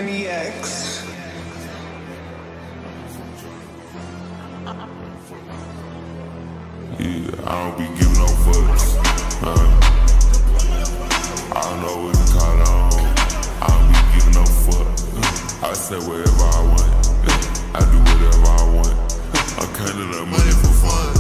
𝘄𝗵𝘁. Yeah, I don't be giving no fucks. I don't know what to call on. I don't be giving no fuck. I say whatever I want. I do whatever I want. I'm counting up money for fun.